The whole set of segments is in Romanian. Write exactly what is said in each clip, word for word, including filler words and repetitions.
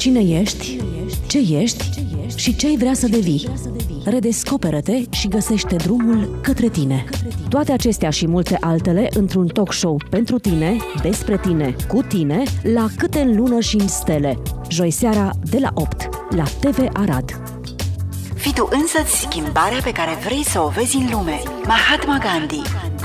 Cine ești, ce ești și ce ai vrea să devii. Redescoperă-te și găsește drumul către tine. Toate acestea și multe altele într-un talk show pentru tine, despre tine, cu tine, la Câte în lună și în stele. Joi seara de la opt, la T V Arad. Fii tu însăți schimbarea pe care vrei să o vezi în lume. Mahatma Gandhi.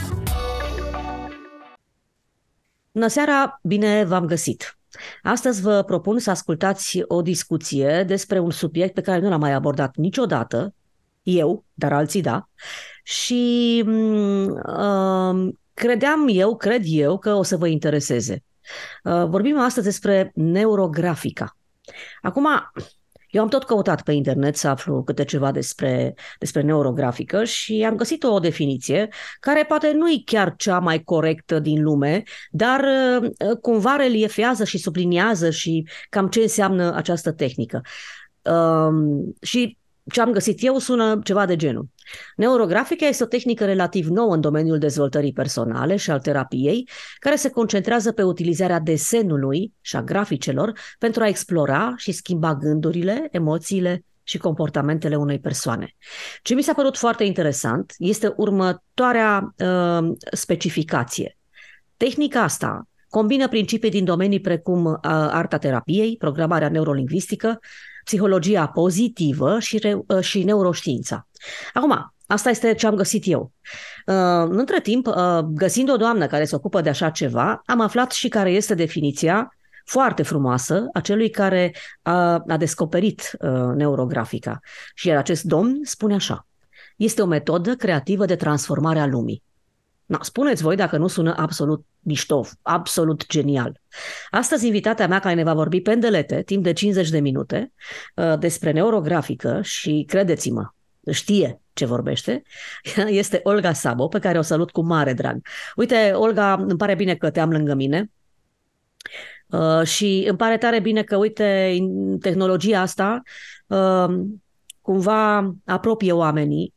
Bună seara, bine v-am găsit! Astăzi vă propun să ascultați o discuție despre un subiect pe care nu l-am mai abordat niciodată, eu, dar alții da, și uh, credeam eu, cred eu, că o să vă intereseze. Uh, vorbim astăzi despre neurografica. Acum, eu am tot căutat pe internet să aflu câte ceva despre, despre neurografică și am găsit o definiție care poate nu e chiar cea mai corectă din lume, dar uh, cumva reliefează și subliniază și cam ce înseamnă această tehnică. Uh, și ce am găsit eu sună ceva de genul. Neurografica este o tehnică relativ nouă în domeniul dezvoltării personale și al terapiei, care se concentrează pe utilizarea desenului și a graficelor pentru a explora și schimba gândurile, emoțiile și comportamentele unei persoane. Ce mi s-a părut foarte interesant este următoarea uh, specificație. Tehnica asta combină principii din domenii precum uh, arta terapiei, programarea neurolingvistică, psihologia pozitivă și, re, uh, și neuroștiința. Acum, asta este ce am găsit eu. Uh, între timp, uh, găsind o doamnă care se ocupă de așa ceva, am aflat și care este definiția foarte frumoasă a celui care a, a descoperit uh, neurografica. Și iar acest domn spune așa: este o metodă creativă de transformare a lumii. No, spuneți voi dacă nu sună absolut mișto, absolut genial. Astăzi, invitata mea care ne va vorbi pe îndelete, timp de cincizeci de minute, despre neurografică și, credeți-mă, știe ce vorbește, este Olga Szabo, pe care o salut cu mare drag. Uite, Olga, îmi pare bine că te am lângă mine și îmi pare tare bine că, uite, tehnologia asta cumva apropie oamenii,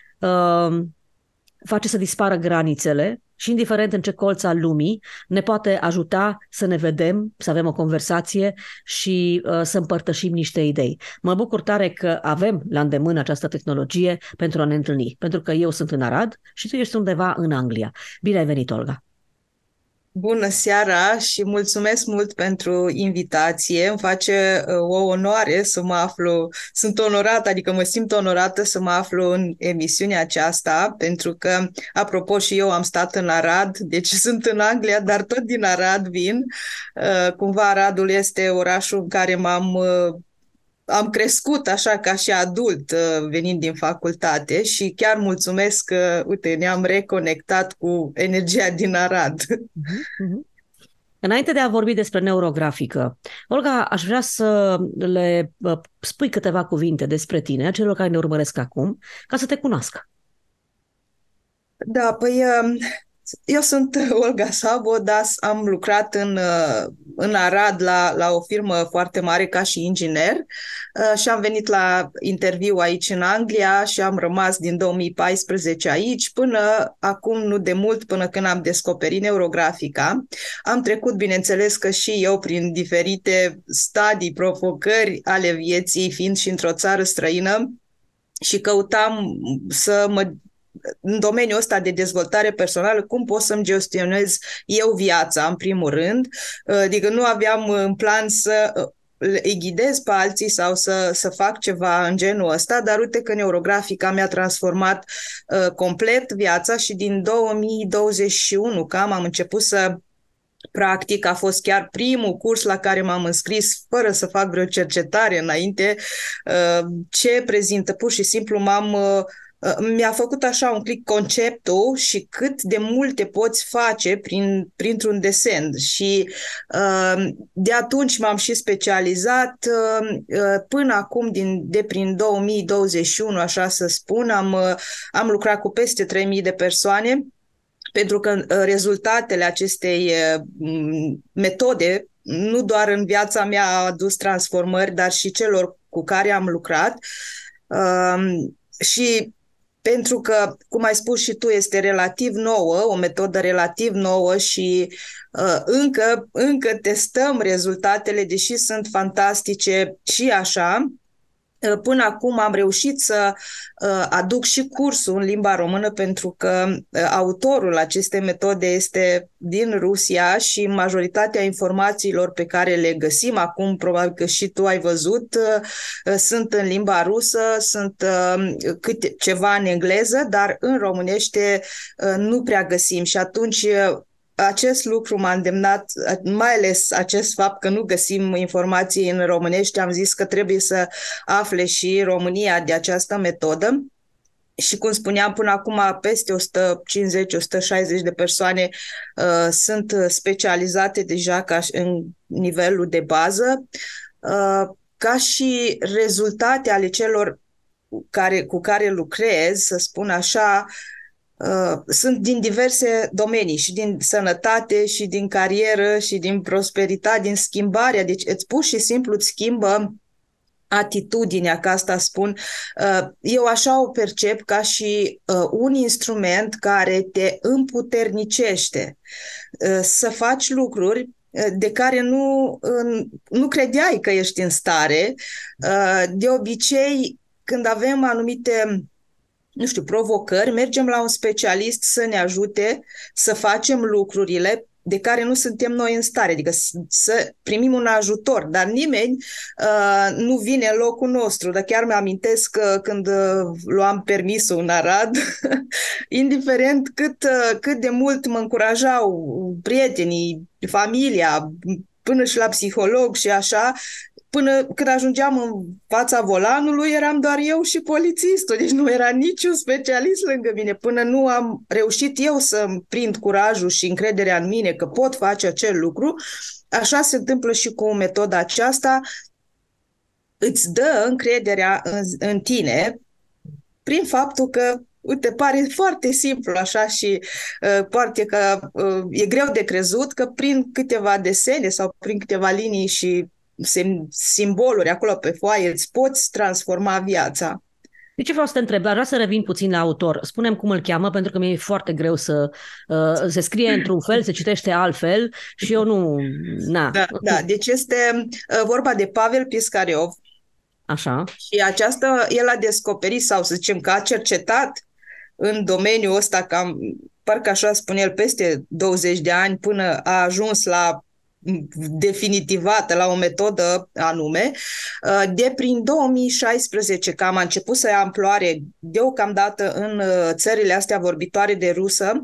face să dispară granițele și, indiferent în ce colț al lumii, ne poate ajuta să ne vedem, să avem o conversație și uh, să împărtășim niște idei. Mă bucur tare că avem la îndemână această tehnologie pentru a ne întâlni, pentru că eu sunt în Arad și tu ești undeva în Anglia. Bine ai venit, Olga! Bună seara și mulțumesc mult pentru invitație. Îmi face uh, o onoare să mă aflu, sunt onorată, adică mă simt onorată să mă aflu în emisiunea aceasta, pentru că, apropo, și eu am stat în Arad, deci sunt în Anglia, dar tot din Arad vin. Uh, cumva Aradul este orașul în care m-am... Uh, Am crescut așa ca și adult venind din facultate și chiar mulțumesc că, uite, ne-am reconectat cu energia din Arad. Uh-huh. Înainte de a vorbi despre neurografică, Olga, aș vrea să le spui câteva cuvinte despre tine, celor care ne urmăresc acum, ca să te cunoască. Da, păi... Eu sunt Olga Szabo, dar am lucrat în, în Arad la, la o firmă foarte mare ca și inginer și am venit la interviu aici în Anglia și am rămas din două mii paisprezece aici până acum, nu de mult, până când am descoperit neurografica. Am trecut, bineînțeles că și eu, prin diferite stadii, provocări ale vieții, fiind și într-o țară străină, și căutam să mă în domeniul ăsta de dezvoltare personală, cum pot să-mi gestionez eu viața, în primul rând. Adică nu aveam în plan să îi ghidez pe alții sau să, să fac ceva în genul ăsta, dar uite că neurografica mi-a transformat uh, complet viața și din două mii douăzeci și unu, cam, am început să practic. A fost chiar primul curs la care m-am înscris fără să fac vreo cercetare înainte. Uh, ce prezintă, pur și simplu m-am... Uh, mi-a făcut așa un click conceptul și cât de multe poți face prin, printr-un desen și uh, de atunci m-am și specializat uh, până acum, din, de prin două mii douăzeci și unu, așa să spun, am, uh, am lucrat cu peste trei mii de persoane, pentru că uh, rezultatele acestei uh, metode nu doar în viața mea a adus transformări, dar și celor cu care am lucrat uh, și pentru că, cum ai spus și tu, este relativ nouă, o metodă relativ nouă și uh, încă, încă testăm rezultatele, deși sunt fantastice și așa. Până acum am reușit să uh, aduc și cursul în limba română pentru că uh, autorul acestei metode este din Rusia și majoritatea informațiilor pe care le găsim acum, probabil că și tu ai văzut, uh, sunt în limba rusă, sunt uh, câte, ceva în engleză, dar în românește uh, nu prea găsim și atunci uh, acest lucru m-a îndemnat, mai ales acest fapt că nu găsim informații în românește, am zis că trebuie să afle și România de această metodă. Și cum spuneam, până acum peste o sută cincizeci - o sută șaizeci de persoane uh, sunt specializate deja ca în nivelul de bază, uh, ca și rezultate ale celor care, cu care lucrez, să spun așa, Uh, sunt din diverse domenii, și din sănătate, și din carieră, și din prosperitate, din schimbarea. Deci îți pur și simplu îți schimbă atitudinea, ca asta spun. Uh, eu așa o percep ca și uh, un instrument care te împuternicește uh, să faci lucruri uh, de care nu, uh, nu credeai că ești în stare. Uh, de obicei, când avem anumite nu știu, provocări, mergem la un specialist să ne ajute să facem lucrurile de care nu suntem noi în stare, adică să primim un ajutor, dar nimeni uh, nu vine în locul nostru. Dar chiar mi-amintesc că când uh, luam permisul în Arad, indiferent cât, uh, cât de mult mă încurajau prietenii, familia, până și la psiholog și așa, până când ajungeam în fața volanului, eram doar eu și polițistul, deci nu era niciun specialist lângă mine. Până nu am reușit eu să-mi prind curajul și încrederea în mine că pot face acel lucru, așa se întâmplă și cu metoda aceasta. Îți dă încrederea în, în tine prin faptul că, uite, pare foarte simplu așa și uh, poate că uh, e greu de crezut că prin câteva desene sau prin câteva linii și simboluri acolo pe foaie îți poți transforma viața. De ce vreau să te întreb? Aș vrea să revin puțin la autor. Spune-mi cum îl cheamă, pentru că mi-e foarte greu să uh, se scrie într-un fel, se citește altfel și eu nu... Na. Da, da, deci este uh, vorba de Pavel Piscariov. Așa. Și aceasta el a descoperit, sau să zicem că a cercetat în domeniul ăsta, cam, parcă așa spune el, peste douăzeci de ani până a ajuns la definitivată, la o metodă anume. De prin două mii șaisprezece, cam a început să ia amploare deocamdată în țările astea vorbitoare de rusă.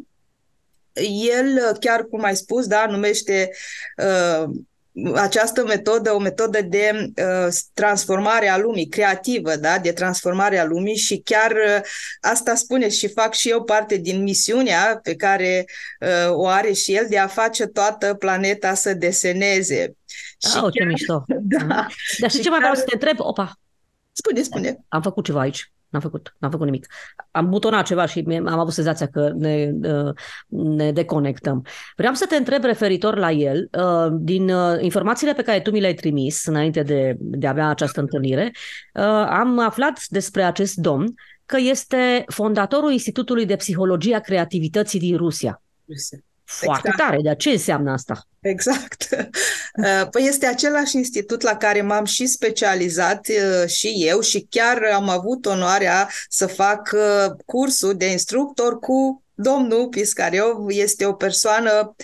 El, chiar cum ai spus, da, numește uh, această metodă o metodă de uh, transformare a lumii, creativă, da, de transformare a lumii, și chiar uh, asta spune și fac și eu parte din misiunea pe care uh, o are și el, de a face toată planeta să deseneze. Ah, și chiar... ce chiar, mișto. da. Dar și ce mai vreau să te întreb? Opa! Spune, spune. Am făcut ceva aici. N-am făcut, n-am făcut nimic. Am butonat ceva și am avut senzația că ne, ne deconectăm. Vreau să te întreb referitor la el, din informațiile pe care tu mi le-ai trimis înainte de, de a avea această întâlnire, am aflat despre acest domn că este fondatorul Institutului de Psihologie a Creativității din Rusia. Foarte exact. Tare, dar ce înseamnă asta? Exact. Păi este același institut la care m-am și specializat și eu și chiar am avut onoarea să fac cursul de instructor cu domnul Piscariov. Este o persoană,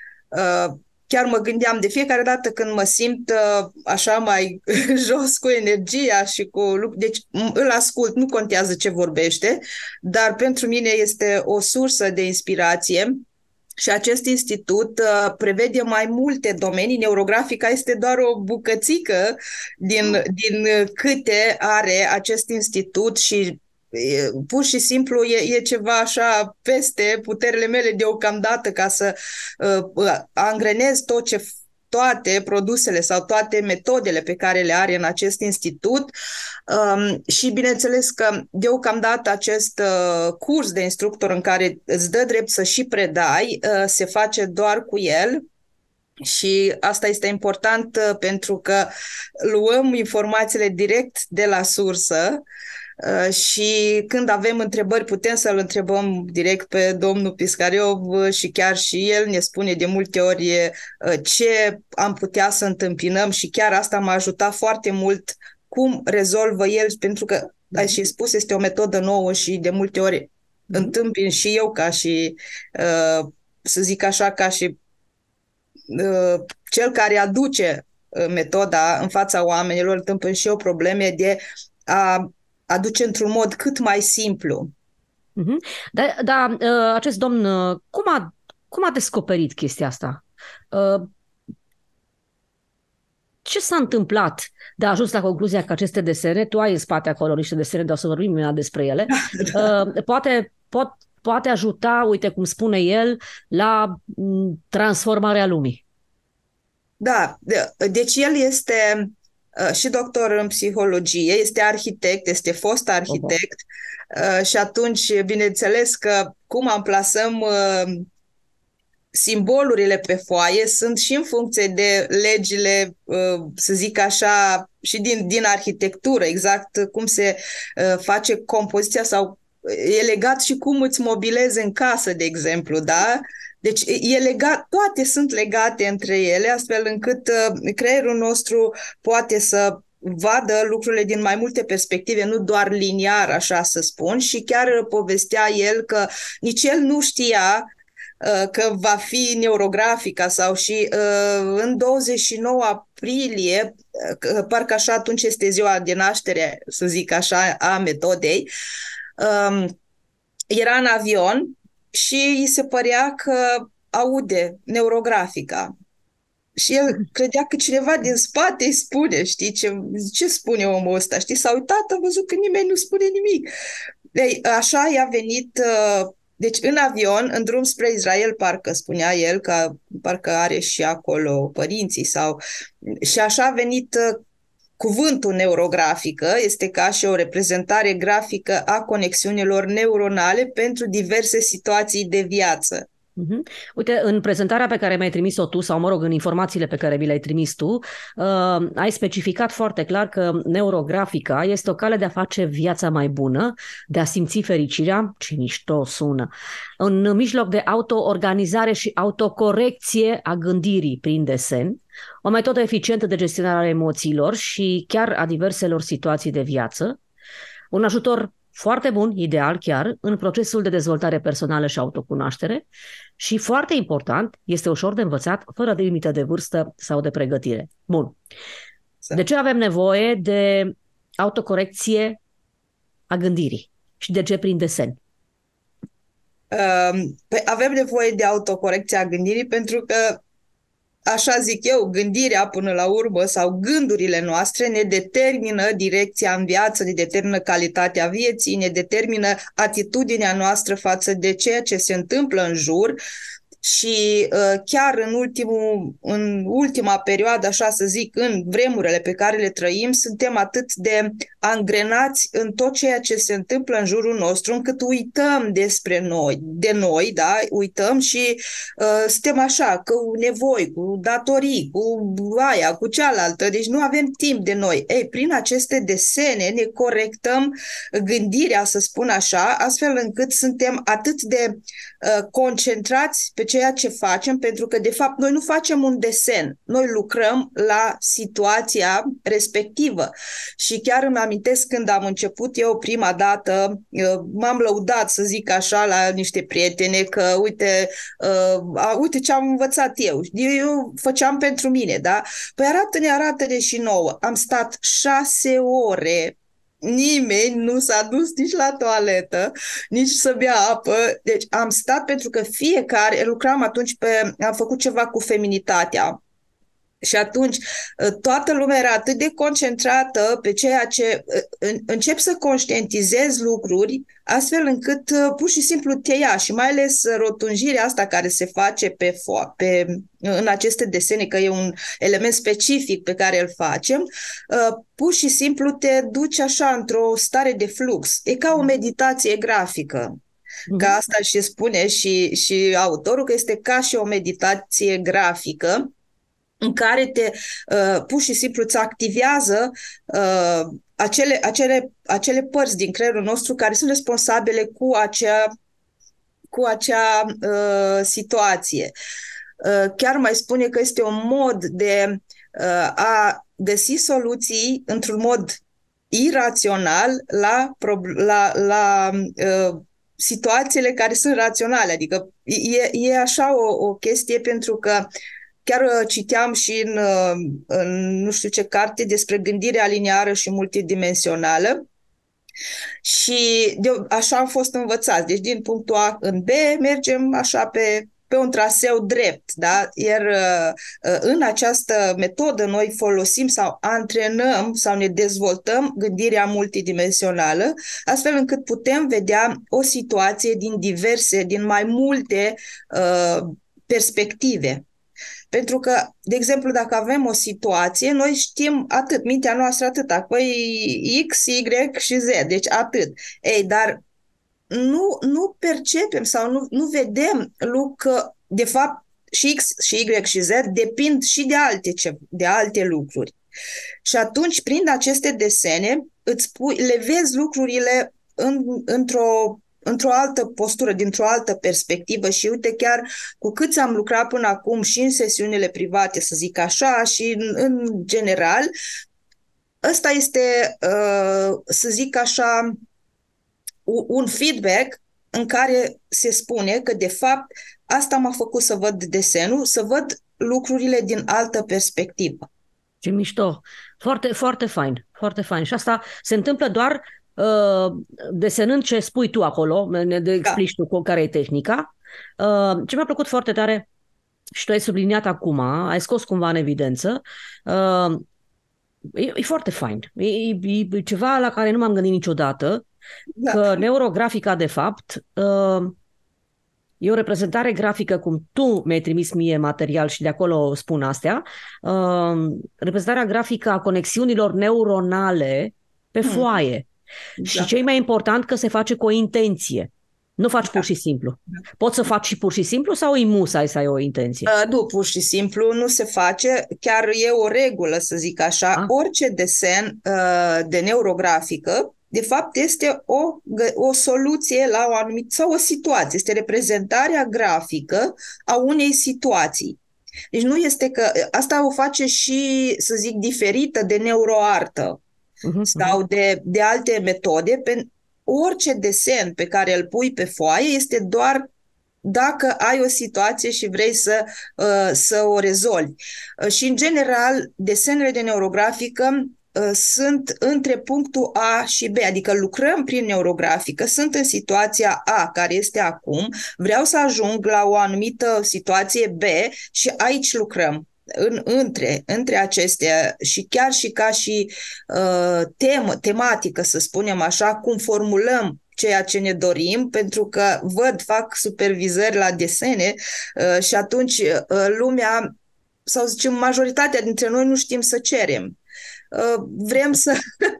chiar mă gândeam de fiecare dată când mă simt așa mai jos cu energia și cu lucruri, deci îl ascult, nu contează ce vorbește, dar pentru mine este o sursă de inspirație. Și acest institut uh, prevede mai multe domenii. Neurografica este doar o bucățică din, din câte are acest institut și e, pur și simplu e, e ceva așa peste puterile mele deocamdată ca să uh, angrenez tot ce toate produsele sau toate metodele pe care le are în acest institut. Um, și bineînțeles că deocamdată acest uh, curs de instructor în care îți dă drept să și predai, uh, se face doar cu el. Și asta este important uh, pentru că luăm informațiile direct de la sursă și când avem întrebări putem să-l întrebăm direct pe domnul Piscariov și chiar și el ne spune de multe ori ce am putea să întâmpinăm și chiar asta m-a ajutat foarte mult cum rezolvă el, pentru că, ai și spus, este o metodă nouă și de multe ori întâmpin și eu ca și, să zic așa, ca și cel care aduce metoda în fața oamenilor, întâmpin și eu probleme de a aduce într-un mod cât mai simplu. Uh-huh. Dar da, acest domn, cum a, cum a descoperit chestia asta? Ce s-a întâmplat de a ajuns la concluzia că aceste desene, tu ai în spate acolo niște desene, dar o să vorbim imediat despre ele, da. poate, pot, poate ajuta, uite cum spune el, la transformarea lumii? Da, deci el este și doctor în psihologie, este arhitect, este fost arhitect uh-huh. și atunci, bineînțeles că cum amplasăm simbolurile pe foaie sunt și în funcție de legile, să zic așa, și din, din arhitectură, exact cum se face compoziția sau e legat și cum îți mobilezi în casă, de exemplu, da? Deci e legat, toate sunt legate între ele, astfel încât creierul nostru poate să vadă lucrurile din mai multe perspective, nu doar liniar, așa să spun, și chiar povestea el că nici el nu știa că va fi neurografica sau și uh, în douăzeci și nouă aprilie, uh, parcă așa atunci este ziua de naștere, să zic așa, a metodei, uh, era în avion și îi se părea că aude neurografica. Și el credea că cineva din spate îi spune, știi, ce, ce spune omul ăsta, știi? S-a uitat, a văzut că nimeni nu spune nimic. Ei, așa i-a venit... Uh, Deci în avion, în drum spre Israel, parcă spunea el că parcă are și acolo părinții sau... Și așa a venit uh, cuvântul neurografică, este ca și o reprezentare grafică a conexiunilor neuronale pentru diverse situații de viață. Uh-huh. Uite, în prezentarea pe care mi-ai trimis-o tu, sau mă rog, în informațiile pe care mi le-ai trimis tu, uh, ai specificat foarte clar că neurografica este o cale de a face viața mai bună, de a simți fericirea, ce mișto sună, în mijloc de auto-organizare și autocorecție a gândirii prin desen, o metodă eficientă de gestionare a emoțiilor și chiar a diverselor situații de viață, un ajutor foarte bun, ideal chiar, în procesul de dezvoltare personală și autocunoaștere și, foarte important, este ușor de învățat, fără de limită de vârstă sau de pregătire. Bun. De ce avem nevoie de autocorecție a gândirii și de ce prin desen? Păi avem nevoie de autocorecție a gândirii pentru că, așa zic eu, gândirea până la urmă sau gândurile noastre ne determină direcția în viață, ne determină calitatea vieții, ne determină atitudinea noastră față de ceea ce se întâmplă în jur și uh, chiar în, ultimul, în ultima perioadă, așa să zic, în vremurile pe care le trăim, suntem atât de angrenați în tot ceea ce se întâmplă în jurul nostru, încât uităm despre noi, de noi, da? Uităm și uh, suntem așa, cu nevoi, cu datorii, cu aia, cu cealaltă, deci nu avem timp de noi. Ei, prin aceste desene ne corectăm gândirea, să spun așa, astfel încât suntem atât de uh, concentrați pe ceea ce facem, pentru că, de fapt, noi nu facem un desen, noi lucrăm la situația respectivă. Și chiar îmi amintesc când am început eu prima dată, m-am lăudat, să zic așa, la niște prietene că, uite, uh, uite ce am învățat eu. Eu făceam pentru mine, da? Păi arată-ne, arată-ne și nouă. Am stat șase ore, nimeni nu s-a dus nici la toaletă, nici să bea apă. Deci am stat pentru că fiecare, lucram atunci pe, am făcut ceva cu feminitatea. Și atunci toată lumea era atât de concentrată pe ceea ce încep să conștientizezi lucruri, astfel încât pur și simplu te ia. Și mai ales rotunjirea asta care se face pe, fo- pe, în aceste desene, că e un element specific pe care îl facem, pur și simplu te duci așa într-o stare de flux. E ca o meditație grafică. Că asta și spune și, și autorul, că este ca și o meditație grafică, în care te uh, pur și simplu îți activează uh, acele, acele, acele părți din creierul nostru care sunt responsabile cu acea, cu acea uh, situație. Uh, chiar mai spune că este un mod de uh, a găsi soluții într-un mod irațional la, la, la uh, situațiile care sunt raționale. Adică e, e așa o, o chestie, pentru că chiar uh, citeam și în, uh, în nu știu ce carte despre gândirea liniară și multidimensională și de, așa am fost învățați. Deci din punctul A în B mergem așa pe, pe un traseu drept. Da? Iar uh, în această metodă noi folosim sau antrenăm sau ne dezvoltăm gândirea multidimensională, astfel încât putem vedea o situație din diverse, din mai multe uh, perspective. Pentru că, de exemplu, dacă avem o situație, noi știm atât, mintea noastră atât, păi X, Y și Z, deci atât. Ei, dar nu, nu percepem sau nu, nu vedem că, de fapt, și X, și Y și Z depind și de alte, de alte lucruri. Și atunci, prin aceste desene, îți pui, le vezi lucrurile în, într-o într-o altă postură, dintr-o altă perspectivă și uite, chiar cu cât am lucrat până acum și în sesiunile private, să zic așa, și în, în general, ăsta este, uh, să zic așa, un feedback în care se spune că, de fapt, asta m-a făcut să văd desenul, să văd lucrurile din altă perspectivă. Ce mișto! Foarte, foarte fain, foarte fain. Și asta se întâmplă doar Uh, desenând ce spui tu acolo, ne de explici da. tu care e tehnica. Uh, ce mi-a plăcut foarte tare și tu ai subliniat acum, ai scos cumva în evidență, uh, e, e foarte fain. E, e, e ceva la care nu m-am gândit niciodată, da. Că neurografica, de fapt, uh, e o reprezentare grafică, cum tu mi-ai trimis mie material și de acolo spun astea, uh, reprezentarea grafică a conexiunilor neuronale pe hmm. foaie. Da. Și ce e mai important, că se face cu o intenție. Nu faci da. pur și simplu. Da. Poți să faci și pur și simplu sau e musai să ai o intenție? Uh, nu, pur și simplu nu se face. Chiar e o regulă, să zic așa. Ah. Orice desen uh, de neurografică, de fapt, este o, o soluție la o anumită sau o situație. Este reprezentarea grafică a unei situații. Deci nu este că... Asta o face și, să zic, diferită de neuroartă. Uh-huh, sau de, de alte metode. Pe orice desen pe care îl pui pe foaie este doar dacă ai o situație și vrei să, uh, să o rezolvi. Uh, și în general desenele de neurografică uh, sunt între punctul A și B, adică lucrăm prin neurografică, sunt în situația A care este acum, vreau să ajung la o anumită situație B și aici lucrăm. În, între, între acestea și chiar și ca și uh, temă, tematică, să spunem așa, cum formulăm ceea ce ne dorim, pentru că văd, fac supervizări la desene uh, și atunci uh, lumea, sau zicem majoritatea dintre noi nu știm să cerem. Uh, vrem să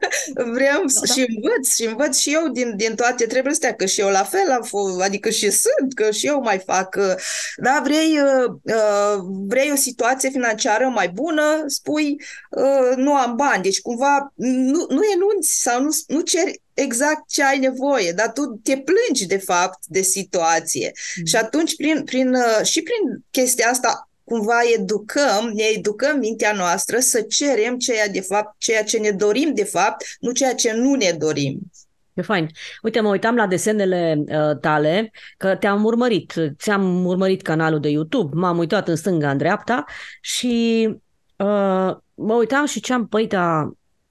vrem da, și învăț și învăț și eu din, din toate treburile astea, că și eu la fel, adică și sunt, că și eu mai fac. Da, vrei, uh, vrei o situație financiară mai bună, spui uh, nu am bani, deci cumva nu, nu enunți sau nu, nu ceri exact ce ai nevoie, dar tu te plângi de fapt de situație. Mm. Și atunci prin, prin, și prin chestia asta cumva educăm, ne educăm mintea noastră să cerem ceea, de fapt, ceea ce ne dorim de fapt, nu ceea ce nu ne dorim. E fain. Uite, mă uitam la desenele uh, tale, că te-am urmărit, ți-am urmărit canalul de YouTube, m-am uitat în stânga, în dreapta și uh, mă uitam și ce-am, păi, da,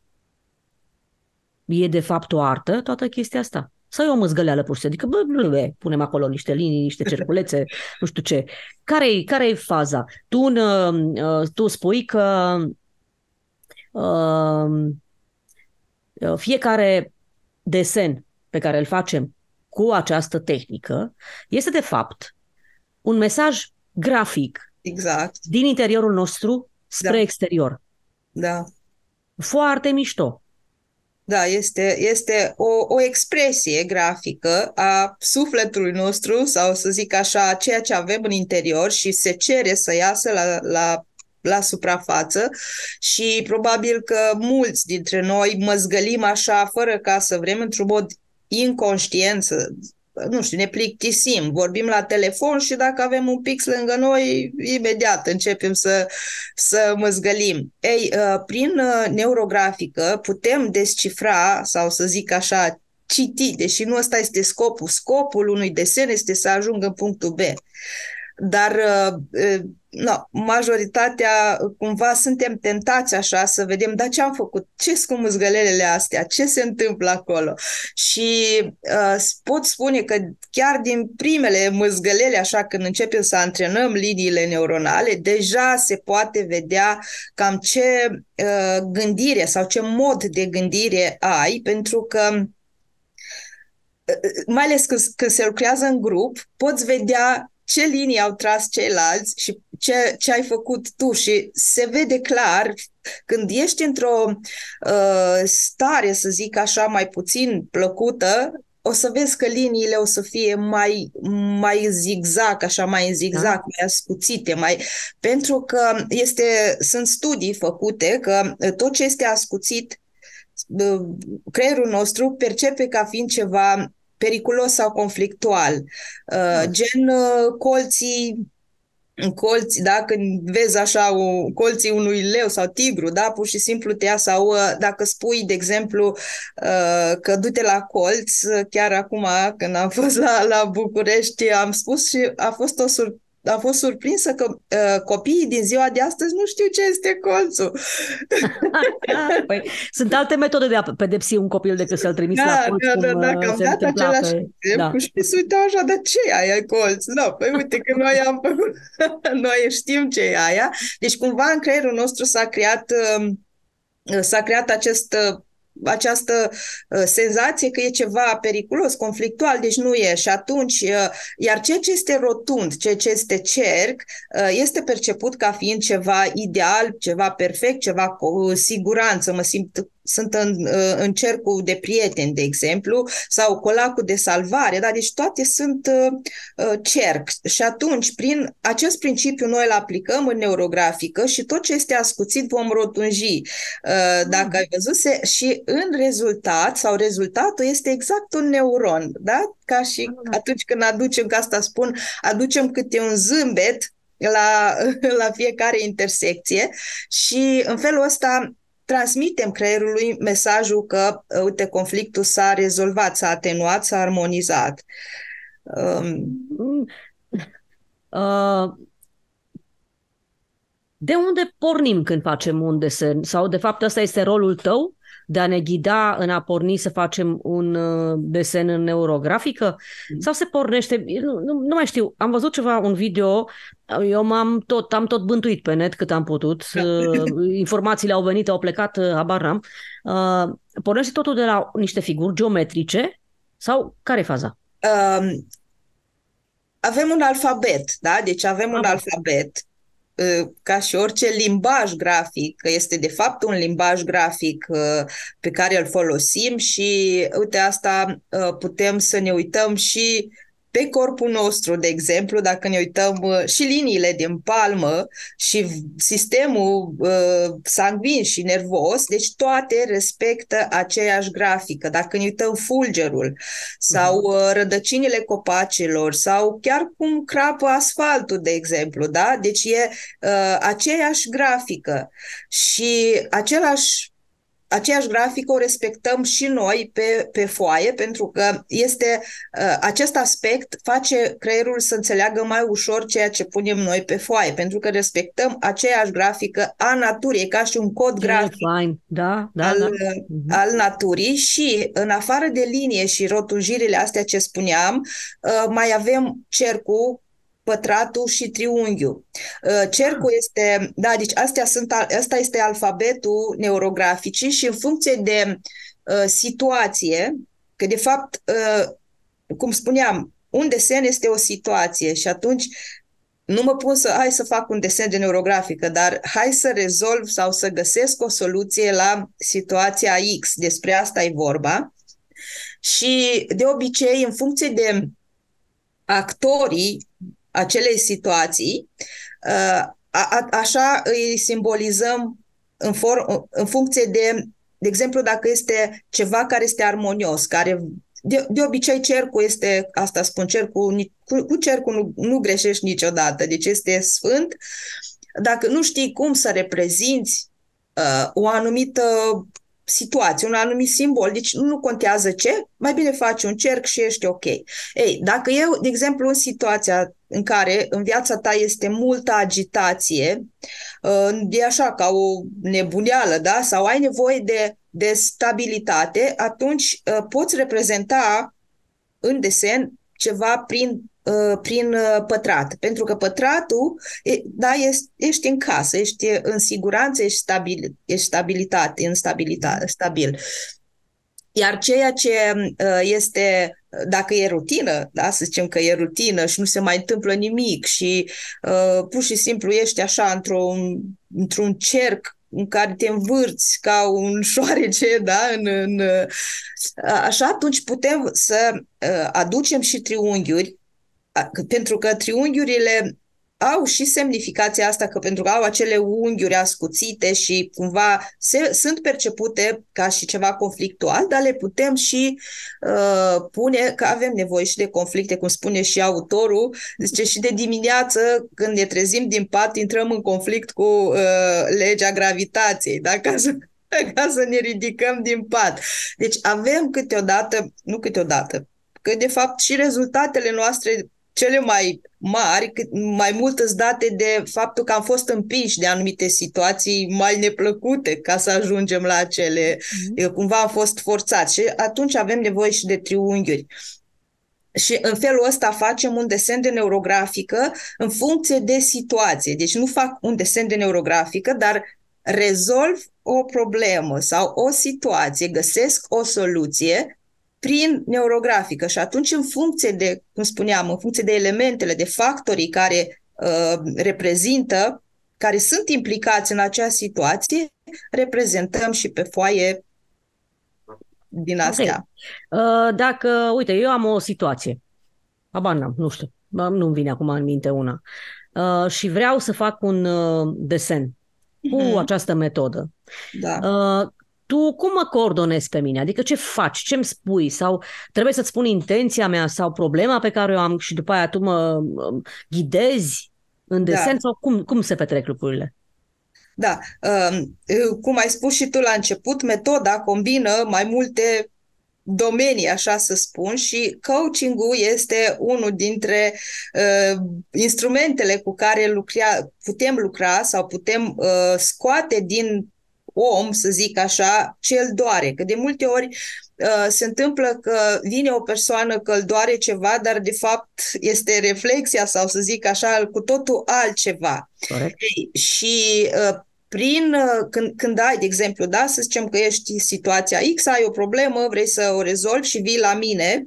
e de fapt o artă toată chestia asta. Sau e o măzgăleală pur și simplu? Adică, bă, bă, bă, punem acolo niște linii, niște cerculețe, nu știu ce. Care-i, care-i faza? Tu, uh, tu spui că uh, fiecare desen pe care îl facem cu această tehnică este de fapt un mesaj grafic exact. din interiorul nostru spre da. exterior. Da. Foarte mișto. Da, este, este o, o expresie grafică a sufletului nostru sau să zic așa, ceea ce avem în interior și se cere să iasă la, la la suprafață și probabil că mulți dintre noi măzgălim așa, fără ca să vrem, într-un mod inconștient, să, nu știu, ne plictisim, vorbim la telefon și dacă avem un pix lângă noi, imediat începem să, să măzgălim. Ei, prin neurografică putem descifra, sau să zic așa, citi, deși nu ăsta este scopul. Scopul unui desen este să ajungă în punctul B. Dar no, majoritatea, cumva, suntem tentați așa să vedem, dar ce am făcut? Ce-s cu mâzgălelele astea? Ce se întâmplă acolo? Și uh, pot spune că chiar din primele mâzgălele, așa, când începem să antrenăm liniile neuronale, deja se poate vedea cam ce uh, gândire sau ce mod de gândire ai, pentru că mai ales când, când se lucrează în grup, poți vedea ce linii au tras ceilalți și ce, ce ai făcut tu și se vede clar când ești într-o uh, stare, să zic așa, mai puțin plăcută, o să vezi că liniile o să fie mai, mai zigzag, așa, mai în zigzag, da. Mai ascuțite, mai... pentru că este, sunt studii făcute că tot ce este ascuțit, creierul nostru percepe ca fiind ceva periculos sau conflictual. Uh, gen uh, colții, colți, da, când vezi așa o, colții unui leu sau tigru, da, pur și simplu te ia, sau uh, dacă spui, de exemplu, uh, că du-te la colț, chiar acum când am fost la, la București, am spus și a fost o surpriză. Am fost surprinsă că uh, copiii din ziua de astăzi nu știu ce este colțul. Păi, sunt alte metode de a pedepsi un copil decât să-l trimiți da, la colț. Da, da, da, că am dat același pe... exemplu da. Și se uitau așa, dar ce e aia colț? No, păi uite că noi am făcut, noi știm ce e aia. Deci cumva în creierul nostru s-a creat, uh, s-a creat acest... Uh, această uh, senzație că e ceva periculos, conflictual, deci nu e. Și atunci, uh, iar ceea ce este rotund, ceea ce este cerc, uh, este perceput ca fiind ceva ideal, ceva perfect, ceva cu siguranță. Mă simt, sunt în, uh, în cercul de prieteni, de exemplu, sau colacul de salvare, da? Deci toate sunt uh, cerc. Și atunci, prin acest principiu, noi îl aplicăm în neurografică și tot ce este ascuțit vom rotunji. Uh, dacă ai văzut, se, și în rezultat, sau rezultatul este exact un neuron, da? Ca și atunci când aducem, ca asta spun, aducem câte un zâmbet la, la fiecare intersecție și în felul ăsta transmitem creierului mesajul că, uite, conflictul s-a rezolvat, s-a atenuat, s-a armonizat. Um... Uh... De unde pornim când facem un desen? Sau, de fapt, ăsta este rolul tău? De a ne ghida în a porni să facem un desen în neurografică? Sau se pornește, nu, nu, nu mai știu, am văzut ceva, un video, eu m-am tot, am tot bântuit pe net cât am putut, informațiile au venit, au plecat, habar n-am. Pornește totul de la niște figuri geometrice sau care e faza? Um, avem un alfabet, da? Deci avem un alfabet. Ca și orice limbaj grafic, este de fapt un limbaj grafic pe care îl folosim și uite asta putem să ne uităm și pe corpul nostru, de exemplu, dacă ne uităm și liniile din palmă și sistemul uh, sanguin și nervos, deci toate respectă aceeași grafică. Dacă ne uităm fulgerul sau uh, rădăcinile copacilor sau chiar cum crapă asfaltul, de exemplu, da? Deci e uh, aceeași grafică și același Aceeași grafică o respectăm și noi pe, pe foaie, pentru că este uh, acest aspect face creierul să înțeleagă mai ușor ceea ce punem noi pe foaie, pentru că respectăm aceeași grafică a naturii, e ca și un cod grafic da, da, al, da. al naturii și în afară de linie și rotunjirile astea ce spuneam, uh, mai avem cercul, pătratul și triunghiul. Cercul este, da, deci astea sunt, asta este alfabetul neurograficii și în funcție de uh, situație, că de fapt, uh, cum spuneam, un desen este o situație și atunci nu mă pun să, hai să fac un desen de neurografică, dar hai să rezolv sau să găsesc o soluție la situația X. Despre asta e vorba. Și de obicei, în funcție de actorii acelei situații, a, a, așa îi simbolizăm în, for, în funcție de, de exemplu, dacă este ceva care este armonios, care de, de obicei cercul este, asta spun, cercul, cu, cu cercul nu, nu greșești niciodată, deci este sfânt. Dacă nu știi cum să reprezinți uh, o anumită situație, un anumit simbol, deci nu contează ce, mai bine faci un cerc și ești ok. Ei, dacă eu, de exemplu, în situația în care în viața ta este multă agitație, e așa ca o nebuneală, da? Sau ai nevoie de, de stabilitate, atunci poți reprezenta în desen ceva prin prin pătrat. Pentru că pătratul, da, ești, ești în casă, ești în siguranță, ești, stabil, ești stabilitate, în stabilitate, stabil. Iar ceea ce este, dacă e rutină, da, să zicem că e rutină și nu se mai întâmplă nimic și uh, pur și simplu ești așa într-un, într-un cerc în care te învârți ca un șoarece, da, în, în, așa, atunci putem să uh, aducem și triunghiuri, pentru că triunghiurile au și semnificația asta, că pentru că au acele unghiuri ascuțite și cumva se, sunt percepute ca și ceva conflictual, dar le putem și uh, pune că avem nevoie și de conflicte, cum spune și autorul, zice și de dimineață când ne trezim din pat intrăm în conflict cu uh, legea gravitației, da? Ca să, ca să ne ridicăm din pat. Deci avem câteodată, nu câteodată, că de fapt și rezultatele noastre cele mai mari, mai mult îți date de faptul că am fost împinși de anumite situații mai neplăcute ca să ajungem la acele, mm-hmm. cumva am fost forțați și atunci avem nevoie și de triunghiuri. Și în felul ăsta facem un desen de neurografică în funcție de situație. Deci nu fac un desen de neurografică, dar rezolv o problemă sau o situație, găsesc o soluție prin neurografică și atunci în funcție de, cum spuneam, în funcție de elementele, de factorii care uh, reprezintă, care sunt implicați în acea situație, reprezentăm și pe foaie din astea. Okay. Uh, dacă, uite, eu am o situație, habar n-am, nu știu, nu-mi vine acum în minte una, uh, și vreau să fac un uh, desen cu mm-hmm. această metodă. Da. Uh, Tu cum mă coordonezi pe mine? Adică ce faci? Ce-mi spui? Sau trebuie să-ți spun intenția mea sau problema pe care o am și după aia tu mă ghidezi în desen? Da. Sau cum, cum se petrec lucrurile? Da. Cum ai spus și tu la început, metoda combină mai multe domenii, așa să spun, și coaching-ul este unul dintre uh, instrumentele cu care lucra, putem lucra sau putem uh, scoate din om, să zic așa, ce îl doare. Că de multe ori uh, se întâmplă că vine o persoană că îl doare ceva, dar de fapt este reflexia sau să zic așa, cu totul altceva. Corect. Și uh, prin, uh, când, când ai, de exemplu, da, să zicem că ești situația X, ai o problemă, vrei să o rezolvi și vii la mine,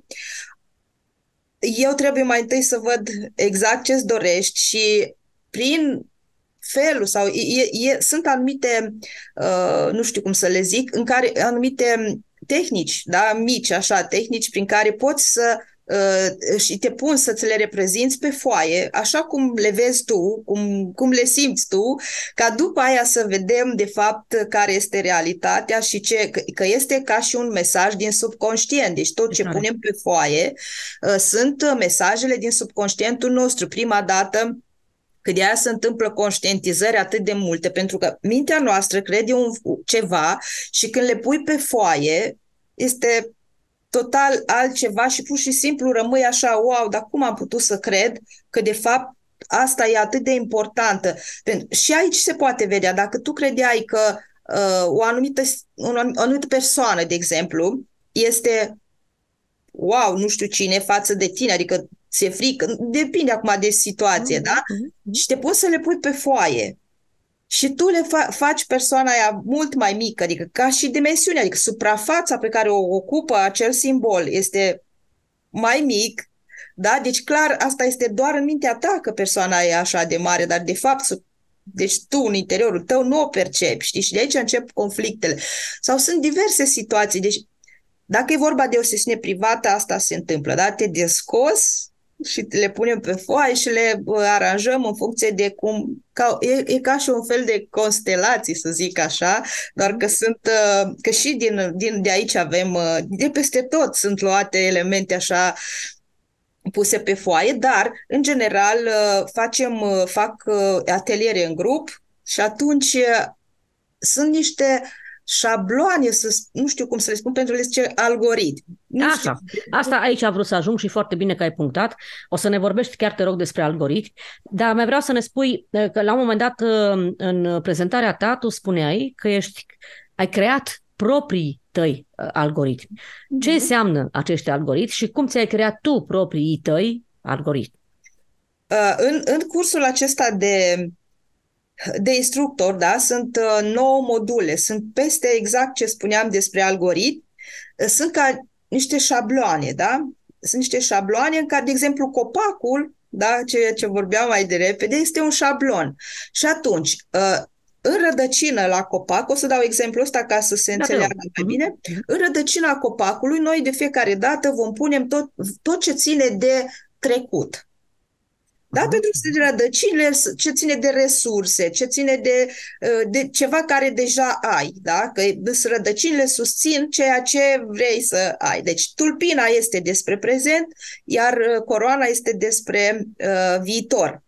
eu trebuie mai întâi să văd exact ce-ți dorești și prin felul sau e, e, sunt anumite, uh, nu știu cum să le zic, în care anumite tehnici, da, mici, așa, tehnici prin care poți să uh, și te pun să ți le reprezinți pe foaie, așa cum le vezi tu, cum, cum le simți tu, ca după aia să vedem de fapt care este realitatea și ce, că este ca și un mesaj din subconștient. Deci tot ce punem pe foaie uh, sunt mesajele din subconștientul nostru. Prima dată că de aia se întâmplă conștientizări atât de multe, pentru că mintea noastră crede un, ceva și când le pui pe foaie, este total altceva și pur și simplu rămâi așa, wow, dar cum am putut să cred că de fapt asta e atât de importantă? Și aici se poate vedea, dacă tu credeai că uh, o, anumită, o anumită persoană, de exemplu, este wow, nu știu cine față de tine, adică ți-e frică, depinde acum de situație, da? Și te poți să le pui pe foaie. Și tu le fa- faci persoana aia mult mai mică, adică ca și dimensiunea, adică suprafața pe care o ocupă acel simbol este mai mic, da? Deci clar, asta este doar în mintea ta că persoana e așa de mare, dar de fapt, deci tu în interiorul tău nu o percepi, știi? Și de aici încep conflictele. Sau sunt diverse situații, deci dacă e vorba de o sesiune privată, asta se întâmplă, da? Te descos și le punem pe foaie și le aranjăm în funcție de cum... Ca, e, e ca și un fel de constelații, să zic așa, doar că sunt... Că și din, din de aici avem... De peste tot sunt luate elemente așa puse pe foaie, dar, în general, facem, fac ateliere în grup și atunci sunt niște șabloane, să, nu știu cum să le spun, pentru că le zice algoritmi. Nu Așa, știu. asta aici am vrut să ajung și foarte bine că ai punctat. O să ne vorbești, chiar te rog, despre algoritmi, dar mai vreau să ne spui că la un moment dat în prezentarea ta tu spuneai că ești, ai creat proprii tăi algoritmi. Ce înseamnă acești algoritmi și cum ți-ai creat tu proprii tăi algoritmi? Uh, în, în cursul acesta de de instructor, da, sunt uh, nouă module, sunt peste exact ce spuneam despre algoritmi, uh, sunt ca niște șabloane, da? Sunt niște șabloane în care, de exemplu, copacul, da, ce, ce vorbeam mai de repede, este un șablon. Și atunci, uh, în rădăcină la copac, o să dau exemplu ăsta ca să se înțeleagă mai bine, în rădăcina copacului, noi de fiecare dată vom punem tot, tot ce ține de trecut. Da? Uh-huh. Pentru că rădăcinile, ce ține de resurse, ce ține de, de ceva care deja ai, da? Că rădăcinile susțin ceea ce vrei să ai. Deci tulpina este despre prezent, iar coroana este despre uh, viitor.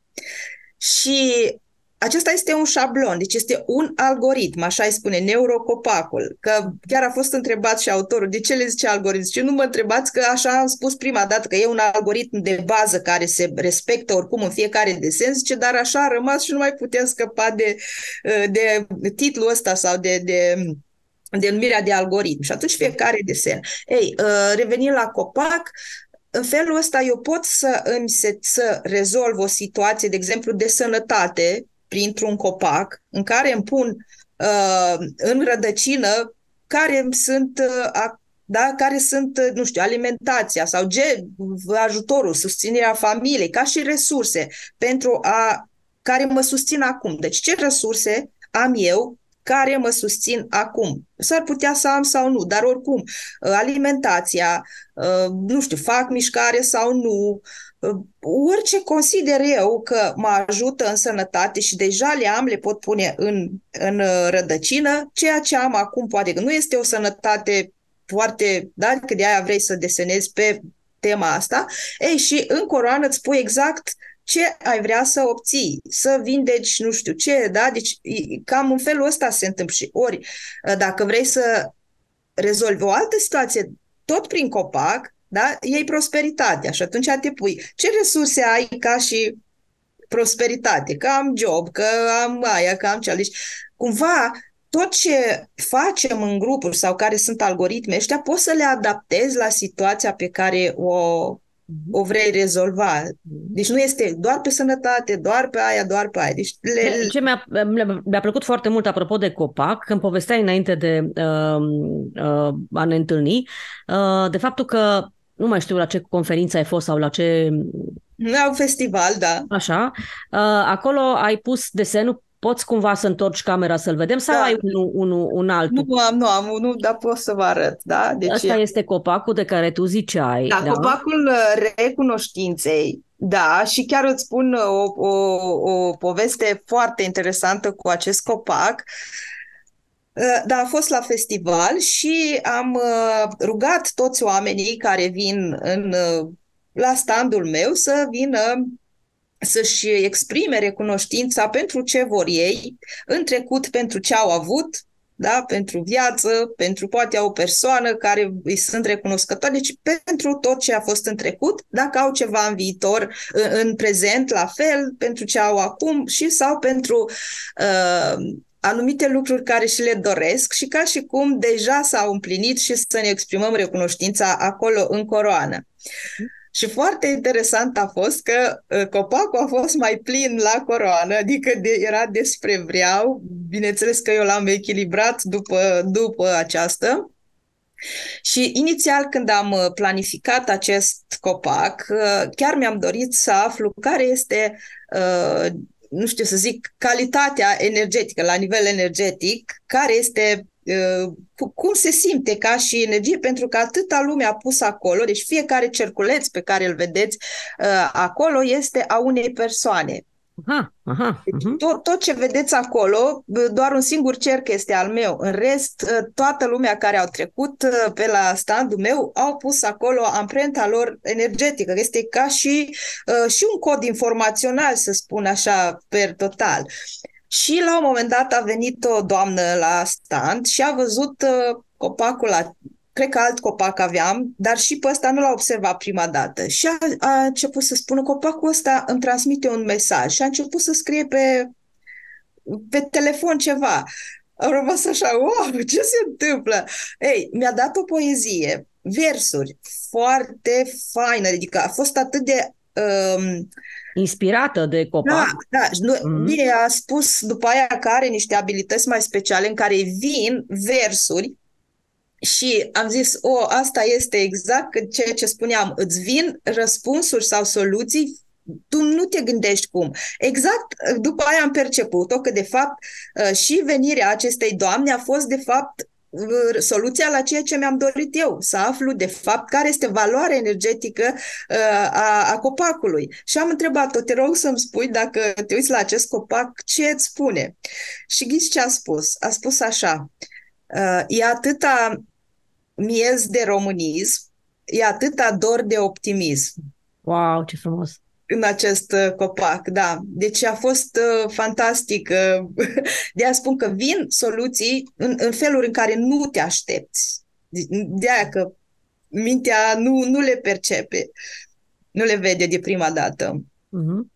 Și acesta este un șablon, deci este un algoritm, așa îi spune neurocopacul, că chiar a fost întrebat și autorul, de ce le zice algoritm? Și nu mă întrebați că așa am spus prima dată, că e un algoritm de bază care se respectă oricum în fiecare desen, zice, dar așa a rămas și nu mai putem scăpa de, de titlul ăsta sau de... de denumirea de algoritm. Și atunci fiecare desen. Ei, revenind la copac, în felul ăsta eu pot să îmi se, să rezolv o situație, de exemplu, de sănătate printr-un copac în care îmi pun uh, în rădăcină care sunt, uh, da, care sunt, nu știu, alimentația sau ge, ajutorul, susținerea familiei, ca și resurse pentru a, care mă susțin acum. Deci ce resurse am eu care mă susțin acum? S-ar putea să am sau nu, dar oricum, alimentația, nu știu, fac mișcare sau nu, orice consider eu că mă ajută în sănătate și deja le am, le pot pune în, în rădăcină, ceea ce am acum poate că nu este o sănătate foarte, da, că de aia vrei să desenezi pe tema asta, ei, și în coroană îți pui exact ce ai vrea să obții, să vindeci nu știu ce, da? Deci cam în felul ăsta se întâmplă și ori dacă vrei să rezolvi o altă situație tot prin copac, da? Iei prosperitatea și atunci te pui ce resurse ai ca și prosperitate, că am job, că am aia, că am cealaltă. Deci cumva tot ce facem în grupuri sau care sunt algoritme ăștia poți să le adaptezi la situația pe care o o vrei rezolva. Deci nu este doar pe sănătate, doar pe aia, doar pe aia. Deci le... Ce mi-a, mi-a plăcut foarte mult apropo de copac, când povesteai înainte de uh, uh, a ne întâlni, uh, de faptul că nu mai știu la ce conferință ai fost sau la ce... La un festival, da. Așa. Uh, acolo ai pus desenul. Poți cumva să întorci camera să-l vedem sau da. ai unul, unul, un altul? Nu am, nu am unul, dar pot să vă arăt. Da? Deci Asta e... este copacul de care tu ziceai. Da, da? Copacul recunoștinței. Da, și chiar îți spun o, o, o poveste foarte interesantă cu acest copac. Da, a fost la festival și am rugat toți oamenii care vin în, la standul meu să vină să-și exprime recunoștința pentru ce vor ei, în trecut pentru ce au avut, da? Pentru viață, pentru poate o persoană care îi sunt recunoscători, deci pentru tot ce a fost în trecut, dacă au ceva în viitor, în, în prezent, la fel, pentru ce au acum și sau pentru uh, anumite lucruri care și le doresc și ca și cum deja s-au împlinit și să ne exprimăm recunoștința acolo în coroană. Și foarte interesant a fost că uh, copacul a fost mai plin la coroană, adică de, era despre vreau, bineînțeles că eu l-am echilibrat după, după aceasta. Și inițial când am planificat acest copac, uh, chiar mi-am dorit să aflu care este, uh, nu știu să zic, calitatea energetică, la nivel energetic, care este cum se simte ca și energie, pentru că atâta lume a pus acolo, deci fiecare cerculeț pe care îl vedeți acolo este a unei persoane. Aha, aha, Deci uh-huh. tot, tot ce vedeți acolo, doar un singur cerc este al meu. În rest, toată lumea care au trecut pe la standul meu au pus acolo amprenta lor energetică. Este ca și, și un cod informațional, să spun așa, per total. Și la un moment dat a venit o doamnă la stand și a văzut copacul ăla. Cred că alt copac aveam, dar și pe ăsta nu l-a observat prima dată. Și a, a început să spună, copacul ăsta îmi transmite un mesaj. Și a început să scrie pe, pe telefon ceva. Am rămas așa, wow, ce se întâmplă? Ei, mi-a dat o poezie, versuri, foarte faină, adică a fost atât de... Um, inspirată de copac. Da, da. Mm-hmm. Bine, a spus după aia că are niște abilități mai speciale în care vin versuri. Și am zis, o, asta este exact ceea ce spuneam, îți vin răspunsuri sau soluții, tu nu te gândești cum. Exact după aia am perceput-o că de fapt și venirea acestei doamne a fost de fapt soluția la ceea ce mi-am dorit eu, să aflu de fapt care este valoarea energetică a, a copacului. Și am întrebat-o, te rog să-mi spui dacă te uiți la acest copac, ce îți spune? Și ghiți ce a spus? A spus așa, e atâta miez de românism, e atâta dor de optimism. Wow, ce frumos! În acest copac, da. Deci a fost uh, fantastic. Uh, de a spun că vin soluții în, în feluri în care nu te aștepți. De aia că mintea nu, nu le percepe, nu le vede de prima dată. Uh-huh.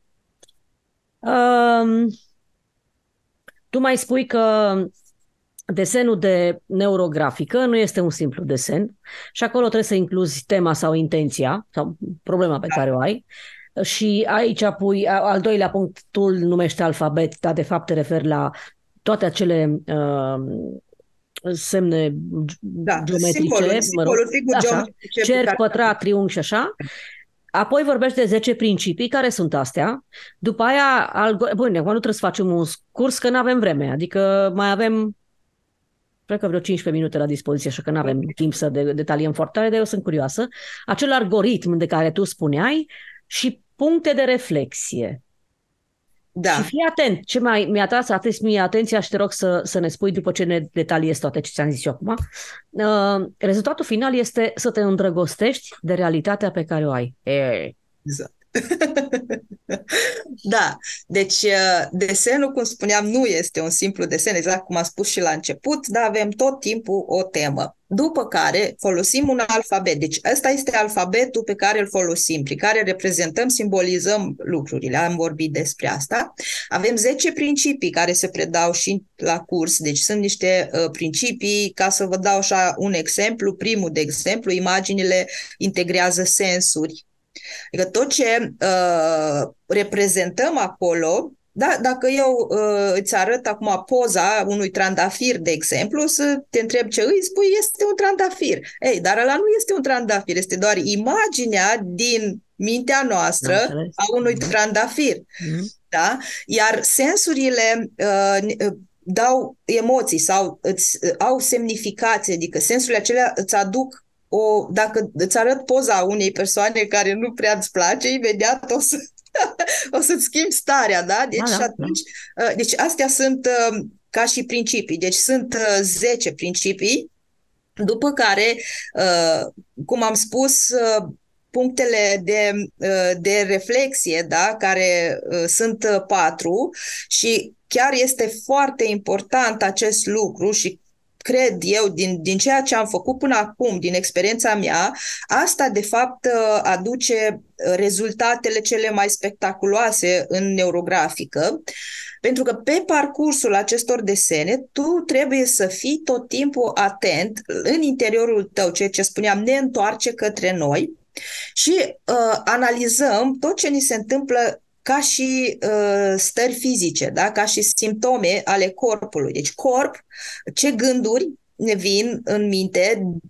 Um, tu mai spui că desenul de neurografică nu este un simplu desen și acolo trebuie să incluzi tema sau intenția sau problema pe da. care o ai. Și aici pui, al doilea punct, tu îl numești alfabet, dar de fapt te referi la toate acele uh, semne da, geometrice, simbolul, simbolul, mă rog, așa, cerc, care... pătrat, triunghi și așa. Apoi vorbești de zece principii, care sunt astea. După aia, algo... bun, acum nu trebuie să facem un curs, că nu avem vreme, adică mai avem cred că vreo cincisprezece minute la dispoziție, așa că nu avem timp să detaliem foarte tare, dar eu sunt curioasă. Acel algoritm de care tu spuneai și puncte de reflexie. Da. Și fii atent, ce mai mi-a tras atât mie atenția și te rog să, să ne spui după ce ne detaliezi toate ce ți-am zis eu acum. Uh, rezultatul final este să te îndrăgostești de realitatea pe care o ai. E. Exact. Da, deci desenul, cum spuneam, nu este un simplu desen, exact cum am spus și la început, dar avem tot timpul o temă. După care folosim un alfabet. Deci ăsta este alfabetul pe care îl folosim, prin care reprezentăm, simbolizăm lucrurile. Am vorbit despre asta. Avem zece principii care se predau și la curs. Deci sunt niște uh, principii, ca să vă dau așa un exemplu. Primul, de exemplu, imaginile integrează sensuri. Adică tot ce uh, reprezentăm acolo, da, dacă eu uh, îți arăt acum poza unui trandafir, de exemplu, să te întreb ce îi spui, este un trandafir. Ei, dar ăla nu este un trandafir, este doar imaginea din mintea noastră a unui trandafir. Mm-hmm. Da? Iar sensurile uh, dau emoții sau îți, au semnificație, adică sensurile acelea îți aduc O, dacă îți arăt poza unei persoane care nu prea îți place, imediat o, să, o să-ți schimbi starea, da? Deci, da, da, atunci, da. Deci astea sunt ca și principii. Deci sunt zece principii, după care, cum am spus, punctele de, de reflexie, da? Care sunt patru și chiar este foarte important acest lucru și cred eu, din, din ceea ce am făcut până acum, din experiența mea, asta de fapt aduce rezultatele cele mai spectaculoase în neurografică, pentru că pe parcursul acestor desene tu trebuie să fii tot timpul atent în interiorul tău, ceea ce spuneam, ne întoarce către noi și uh, analizăm tot ce ni se întâmplă ca și uh, stări fizice, da? Ca și simptome ale corpului. Deci corp, ce gânduri ne vin în minte,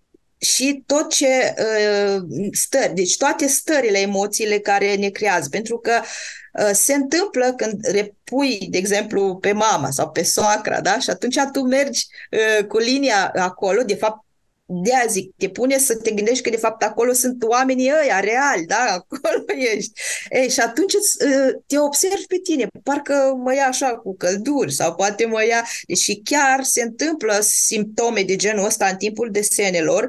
și tot ce uh, stări, deci toate stările, emoțiile care ne creează, pentru că uh, se întâmplă când repui, de exemplu, pe mama sau pe soacra, da? Și atunci tu mergi uh, cu linia acolo, de fapt, de-aia zic, te pune să te gândești că de fapt acolo sunt oamenii ăia reali, da? Acolo ești. Ei, și atunci te observi pe tine, parcă mă ia așa cu călduri sau poate mă ia... Și chiar se întâmplă simptome de genul ăsta în timpul desenelor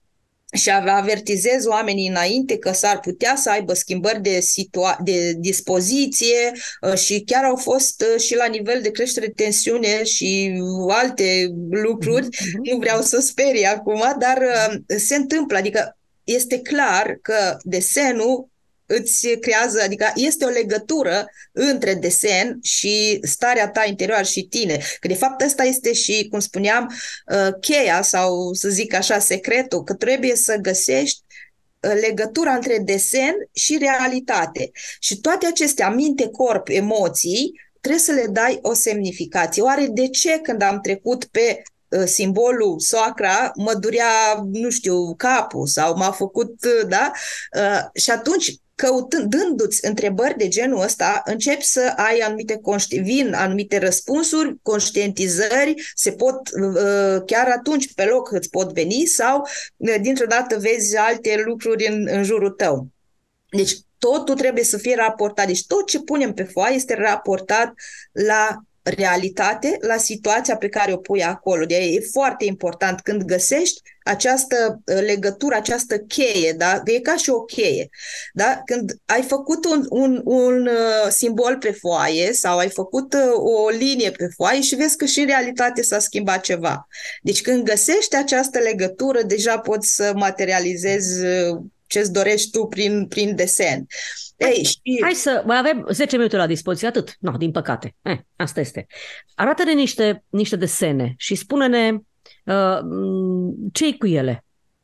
și avertizez oamenii înainte că s-ar putea să aibă schimbări de, situa- de dispoziție și chiar au fost și la nivel de creștere de tensiune și alte lucruri. Mm-hmm. Nu vreau să sperii acum, dar se întâmplă. Adică este clar că desenul îți creează, adică este o legătură între desen și starea ta interioară și tine. Că de fapt ăsta este și, cum spuneam, cheia sau să zic așa, secretul, că trebuie să găsești legătura între desen și realitate. Și toate acestea, minte, corp, emoții, trebuie să le dai o semnificație. Oare de ce când am trecut pe simbolul soacra, mă durea, nu știu, capul sau m-a făcut, da? Și atunci, căutând, dându-ți întrebări de genul ăsta, începi să ai anumite conști- vin anumite răspunsuri, conștientizări, se pot, chiar atunci pe loc îți pot veni sau dintr-o dată vezi alte lucruri în, în jurul tău. Deci totul trebuie să fie raportat. Deci tot ce punem pe foaie este raportat la realitate, la situația pe care o pui acolo. De e foarte important când găsești această legătură, această cheie, da? E ca și o cheie. Da? Când ai făcut un, un, un simbol pe foaie sau ai făcut o linie pe foaie și vezi că și în realitate s-a schimbat ceva. Deci când găsești această legătură, deja poți să materializezi ce-ți dorești tu prin, prin desen. Ei, și... Hai să mai avem zece minute la dispoziție, atât. No, din păcate. Eh, asta este. Arată-ne niște, niște desene și spune-ne uh, ce-i cu ele.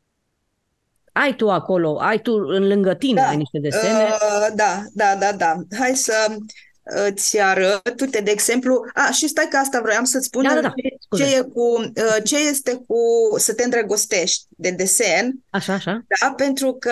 Ai tu acolo, ai tu în lângă tine da, ai niște desene. Uh, da, da, da, da. Hai să îți arăt. Uite, de exemplu, a, și stai că asta vroiam să-ți spun, da, da, da. Ce, ce, e cu, ce este cu să te îndrăgostești de desen. Așa, așa. Da, pentru că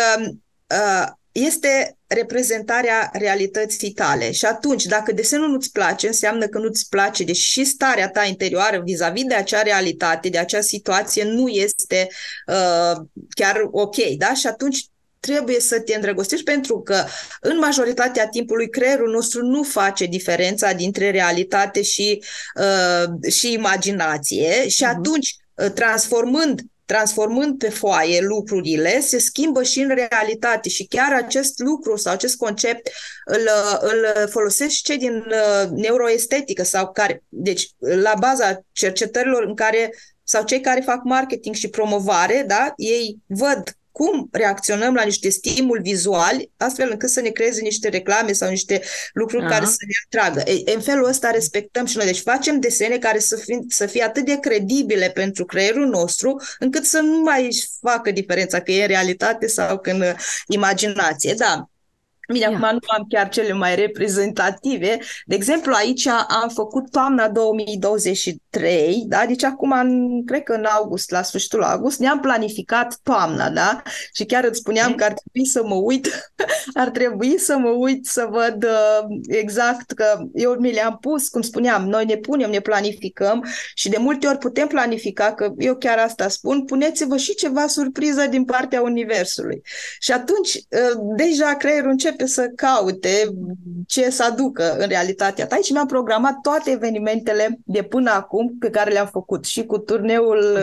uh, este reprezentarea realității tale. Și atunci, dacă desenul nu-ți place, înseamnă că nu-ți place, deși și starea ta interioară vis-a-vis de acea realitate, de acea situație, nu este uh, chiar ok. Da? Și atunci trebuie să te îndrăgostești, pentru că în majoritatea timpului creierul nostru nu face diferența dintre realitate și, uh, și imaginație. Și atunci, uh, transformând transformând pe foaie lucrurile, se schimbă și în realitate și chiar acest lucru sau acest concept îl, îl folosesc și cei din neuroestetică sau care, deci la baza cercetărilor în care, sau cei care fac marketing și promovare, da, ei văd cum reacționăm la niște stimuli vizuali, astfel încât să ne creeze niște reclame sau niște lucruri Aha. care să ne atragă. E, în felul ăsta respectăm și noi. Deci facem desene care să fie, să fie atât de credibile pentru creierul nostru, încât să nu mai facă diferența că e în realitate sau că în imaginație. Da. Bine, acum nu am chiar cele mai reprezentative. De exemplu, aici am făcut toamna două mii douăzeci și trei, da? Deci acum, în, cred că în august, la sfârșitul august, ne-am planificat toamna, da? Și chiar îți spuneam că ar trebui să mă uit, ar trebui să mă uit să văd uh, exact că eu mi le-am pus, cum spuneam, noi ne punem, ne planificăm și de multe ori putem planifica, că eu chiar asta spun, puneți-vă și ceva surpriză din partea Universului. Și atunci, uh, deja creierul începe să caute ce să aducă în realitatea ta. Și mi-am programat toate evenimentele de până acum pe care le-am făcut și cu turneul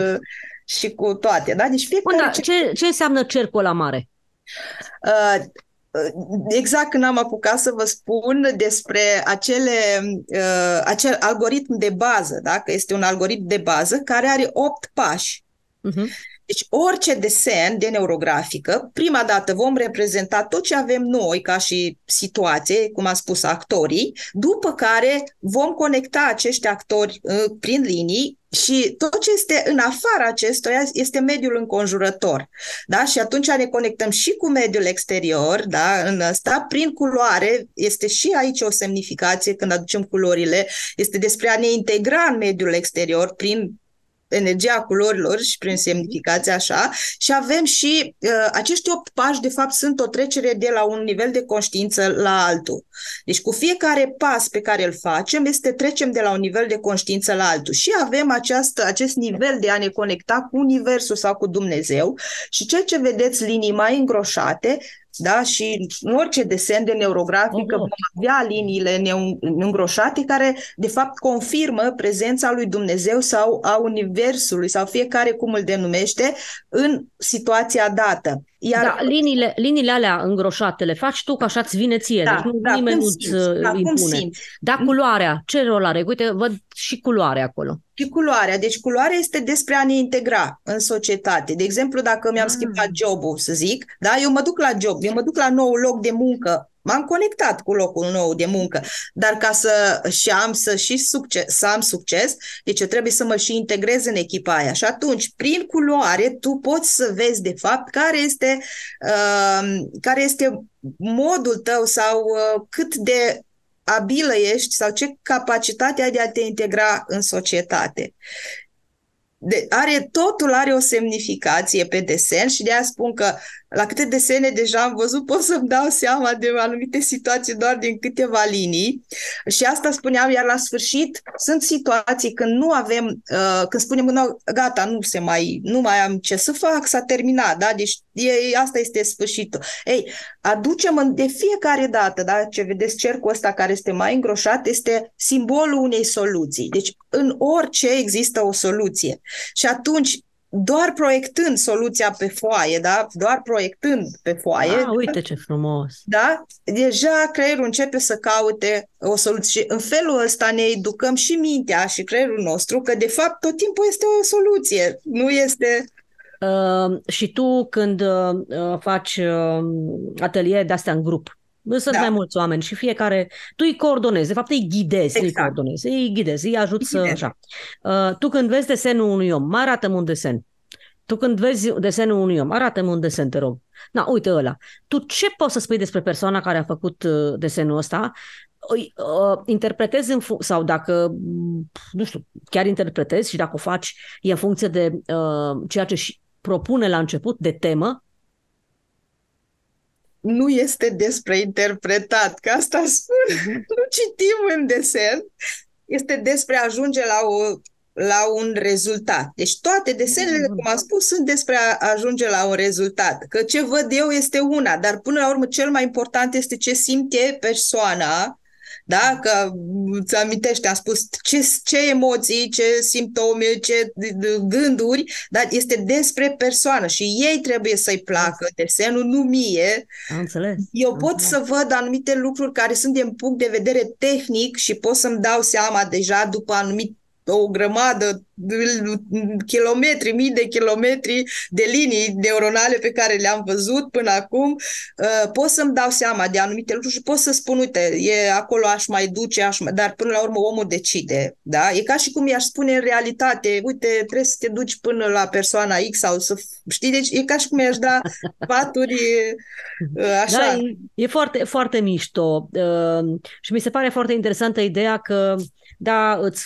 și cu toate. Da? Deci fiecare... Bun, ce... Ce, ce înseamnă cercul ăla mare? Uh, Exact când am apucat să vă spun despre acele, uh, acel algoritm de bază, da? Că este un algoritm de bază care are opt pași. Uh-huh. Deci orice desen de neurografică, prima dată vom reprezenta tot ce avem noi ca și situație, cum am spus, actorii, după care vom conecta acești actori uh, prin linii și tot ce este în afara acestuia este mediul înconjurător. Da? Și atunci ne conectăm și cu mediul exterior, da? În ăsta, prin culoare, este și aici o semnificație când aducem culorile, este despre a ne integra în mediul exterior prin energia culorilor și prin semnificație așa, și avem și uh, acești opt pași, de fapt, sunt o trecere de la un nivel de conștiință la altul. Deci cu fiecare pas pe care îl facem, este trecem de la un nivel de conștiință la altul și avem această, acest nivel de a ne conecta cu Universul sau cu Dumnezeu și ceea ce vedeți linii mai îngroșate, da? Și în orice desen de neurografică vom avea liniile îngroșate care de fapt confirmă prezența lui Dumnezeu sau a Universului sau fiecare cum îl denumește în situația dată. Iar da, liniile, liniile alea îngroșate le faci tu, că așa îți vine ție, da, deci nu, da, nimeni nu-ți da, impune. Dar culoarea, ce rol are? Uite, văd și culoarea acolo. Și culoarea. Deci culoarea este despre a ne integra în societate. De exemplu, dacă mi-am ah. schimbat job-ul, să zic, da, eu mă duc la job, eu mă duc la nou loc de muncă, m-am conectat cu locul nou de muncă, dar ca să și am să și succes, să am succes, deci eu trebuie să mă și integrez în echipa aia. Și atunci, prin culoare, tu poți să vezi de fapt care este, uh, care este modul tău sau uh, cât de abilă ești sau ce capacitate ai de a te integra în societate. De, are, totul are o semnificație pe desen și de aia spun că la câte desene deja am văzut pot să-mi dau seama de anumite situații doar din câteva linii și asta spuneam, iar la sfârșit sunt situații când nu avem, uh, când spunem no, gata, nu se mai, nu mai am ce să fac, s-a terminat, da? Deci e, asta este sfârșitul. Ei, aducem de fiecare dată, da? Ce vedeți cercul ăsta care este mai îngroșat, este simbolul unei soluții. Deci în orice există o soluție. Și atunci, doar proiectând soluția pe foaie, da? Doar proiectând pe foaie. Ah, uite ce frumos! Da? Deja creierul începe să caute o soluție. Și în felul ăsta ne educăm și mintea și creierul nostru că, de fapt, tot timpul este o soluție. Nu este... Uh, și tu, când uh, faci uh, ateliere de-astea în grup, sunt da. mai mulți oameni și fiecare, tu îi coordonezi, de fapt îi ghidezi, exact. îi coordonezi, îi ghidezi, îi ajuți să, așa. Uh, tu când vezi desenul unui om, mai arată-mi un desen. Tu când vezi desenul unui om, arată-mi un desen, te rog. Na, uite ăla. Tu ce poți să spui despre persoana care a făcut uh, desenul ăsta? Uh, interpretezi în fu- sau dacă, nu știu, chiar interpretezi și dacă o faci, e în funcție de uh, ceea ce propune la început, de temă? Nu este despre interpretat, că asta spun, uh-huh. nu citim în desen, este despre a ajunge la, o, la un rezultat. Deci toate desenele, uh-huh. cum am spus, sunt despre a ajunge la un rezultat. Că ce văd eu este una, dar până la urmă cel mai important este ce simte persoana. Da? Că îți amintești, am spus ce, ce emoții, ce simptome, ce gânduri, dar este despre persoană și ei trebuie să-i placă desenul, nu mie. Am înțeles. Eu am pot înțeles. să văd anumite lucruri care sunt din punct de vedere tehnic și pot să-mi dau seama deja după anumit o grămadă, kilometri, mii de kilometri de linii neuronale pe care le-am văzut până acum, pot să-mi dau seama de anumite lucruri și pot să spun, uite, e acolo aș mai duce, aș mai... dar până la urmă omul decide. Da? E ca și cum i-aș spune în realitate, uite, trebuie să te duci până la persoana X sau să... Știi? Deci e ca și cum i-aș da sfaturi așa. Da, e, e foarte, foarte mișto și mi se pare foarte interesantă ideea că da, îți,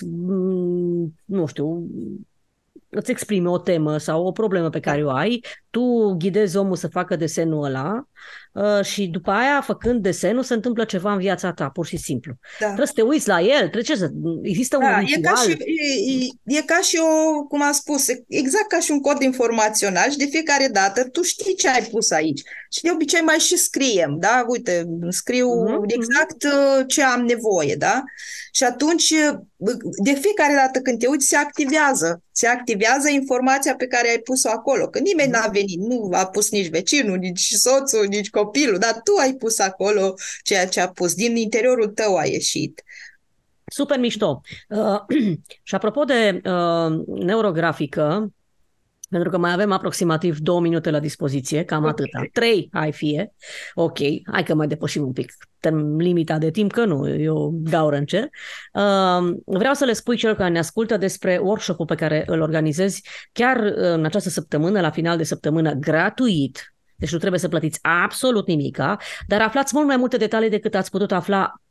nu știu, îți exprime o temă sau o problemă pe care o ai, tu ghidezi omul să facă desenul ăla și după aia, făcând desenul, se întâmplă ceva în viața ta, pur și simplu. Da. Trebuie să te uiți la el, trebuie să... Există da, un ritual. E ca, și, e, e ca și o, cum am spus, exact ca și un cod informațional și de fiecare dată tu știi ce ai pus aici. Și de obicei mai și scriem, da? Uite, scriu uh-huh. exact ce am nevoie, da? Și atunci, de fiecare dată când te uiți, se activează. Se activează informația pe care ai pus-o acolo. Că nimeni n-a venit, nu a pus nici vecinul, nici soțul, nici copilul, dar tu ai pus acolo ceea ce a pus. Din interiorul tău a ieșit. Super mișto. Uh, și apropo de uh, neurografică, pentru că mai avem aproximativ două minute la dispoziție, cam okay. atâta. Trei, hai fie. Ok, hai că mai depășim un pic limita de timp, că nu, eu gaură în cer. Uh, vreau să le spui celor care ne ascultă despre workshop-ul pe care îl organizezi chiar în această săptămână, la final de săptămână, gratuit. Deci nu trebuie să plătiți absolut nimica, dar aflați mult mai multe detalii decât ați putut afla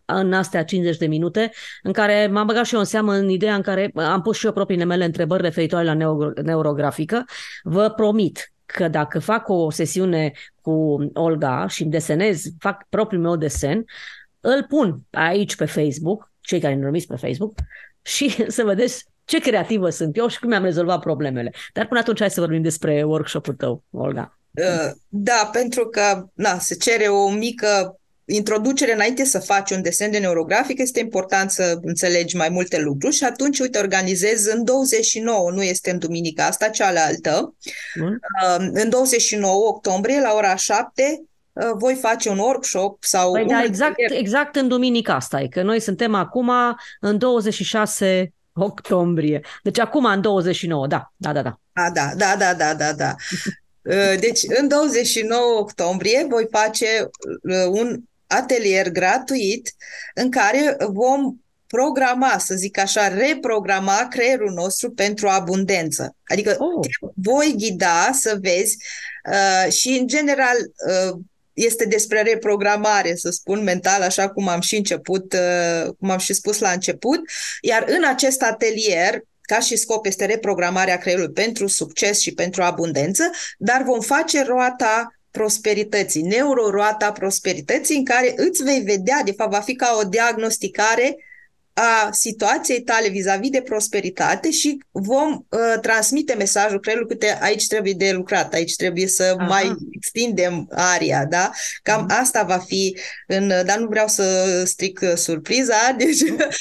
în astea cincizeci de minute, în care m-am băgat și eu în seamă în ideea în care am pus și eu propriile mele întrebări referitoare la neuro- neurografică. Vă promit că dacă fac o sesiune cu Olga și îmi desenez, fac propriul meu desen, îl pun aici pe Facebook, cei care ne urmăriți pe Facebook, și să vedeți ce creativă sunt eu și cum mi-am rezolvat problemele. Dar până atunci hai să vorbim despre workshop-ul tău, Olga. Da, pentru că na, se cere o mică introducere înainte să faci un desen de neurografic, este important să înțelegi mai multe lucruri și atunci, uite, organizez în douăzeci și nouă, nu este în duminica asta, cealaltă, Bun. în douăzeci și nouă octombrie, la ora șapte, voi face un workshop sau... Păi un da, exact, exact în duminica asta e, că noi suntem acum în douăzeci și șase octombrie. Deci acum în douăzeci și nouă, da, da, da, da. A, da, da, da, da, da, da. Deci în douăzeci și nouă octombrie voi face un atelier gratuit în care vom programa, să zic așa, reprograma creierul nostru pentru abundență. Adică oh. te voi ghida să vezi uh, și în general uh, este despre reprogramare, să spun, mental, așa cum am și început, uh, cum am și spus la început, iar în acest atelier, ca și scop, este reprogramarea creierului pentru succes și pentru abundență, dar vom face roata prosperității, neuroroata prosperității, în care îți vei vedea, de fapt va fi ca o diagnosticare a situației tale vis-a-vis de prosperitate și vom uh, transmite mesajul creierului că aici trebuie de lucrat, aici trebuie să Aha. mai extindem aria, da? Cam uh-huh. asta va fi, în, dar nu vreau să stric surpriza, deci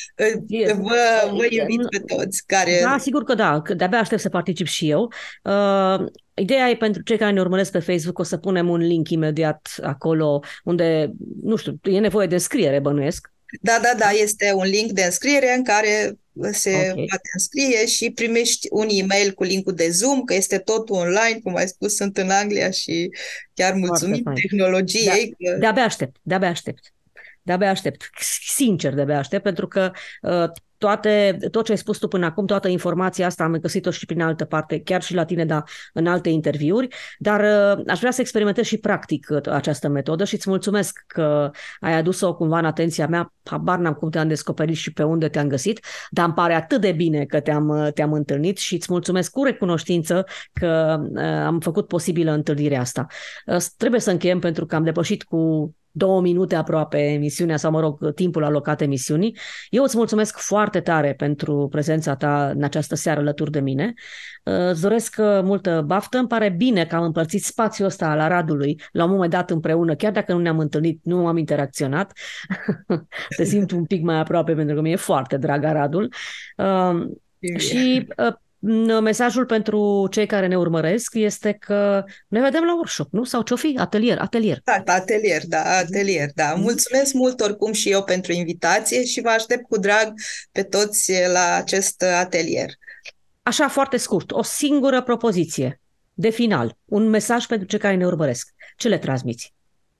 vă, vă invit pe toți care... Da, sigur că da, că de-abia aștept să particip și eu. Uh... Ideea e pentru cei care ne urmăresc pe Facebook, o să punem un link imediat acolo unde, nu știu, e nevoie de înscriere, bănuiesc. Da, da, da, este un link de înscriere în care se okay. poate înscrie și primești un e-mail cu linkul de Zoom, că este totul online, cum ai spus, sunt în Anglia și chiar mulțumim tehnologiei. Da, că... De-abia aștept, de-abia aștept. De-abia aștept, sincer de-abia aștept, pentru că uh, toate, tot ce ai spus tu până acum, toată informația asta am găsit-o și prin altă parte, chiar și la tine, dar în alte interviuri, dar uh, aș vrea să experimentez și practic această metodă și îți mulțumesc că ai adus-o cumva în atenția mea, habar n-am cum te-am descoperit și pe unde te-am găsit, dar îmi pare atât de bine că te-am, te-am întâlnit și îți mulțumesc cu recunoștință că uh, am făcut posibilă întâlnirea asta. Uh, trebuie să încheiem pentru că am depășit cu două minute aproape emisiunea, sau mă rog, timpul alocat emisiunii. Eu îți mulțumesc foarte tare pentru prezența ta în această seară alături de mine. Îți doresc multă baftă. Îmi pare bine că am împărțit spațiul ăsta al Aradului la un moment dat împreună, chiar dacă nu ne-am întâlnit, nu am interacționat. Te simt un pic mai aproape pentru că mi-e foarte drag Aradul. Uh, și uh, mesajul pentru cei care ne urmăresc este că ne vedem la workshop, nu? Sau ce-o fi? Atelier, atelier. Da, atelier, da, atelier, da. Mulțumesc mult oricum și eu pentru invitație și vă aștept cu drag pe toți la acest atelier. Așa, foarte scurt, o singură propoziție de final, un mesaj pentru cei care ne urmăresc. Ce le transmiți?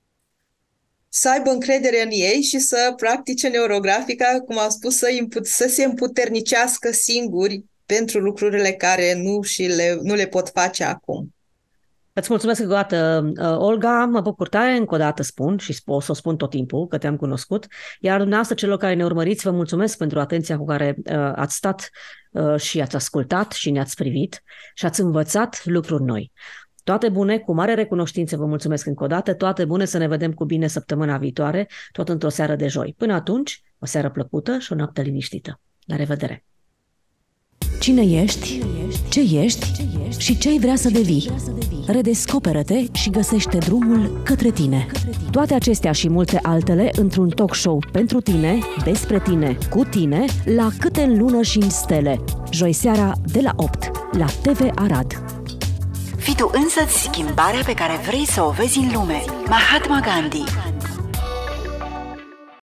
Să aibă încredere în ei și să practice neurografica, cum am spus, să, să se împuternicească singuri pentru lucrurile care nu, și le, nu le pot face acum. Îți mulțumesc încă o dată, Olga, mă bucur tare, încă o dată spun și o să o spun tot timpul că te-am cunoscut, iar dumneavoastră celor care ne urmăriți, vă mulțumesc pentru atenția cu care uh, ați stat uh, și ați ascultat și ne-ați privit și ați învățat lucruri noi. Toate bune, cu mare recunoștință vă mulțumesc încă o dată, toate bune, să ne vedem cu bine săptămâna viitoare, tot într-o seară de joi. Până atunci, o seară plăcută și o noapte liniștită. La revedere! Cine ești, ce ești și ce ai vrea să devii. Redescoperă-te și găsește drumul către tine. Toate acestea și multe altele într-un talk show pentru tine, despre tine, cu tine, la Câte în lună și în stele. Joi seara de la opt, la T V Arad. Fii tu însăți schimbarea pe care vrei să o vezi în lume. Mahatma Gandhi.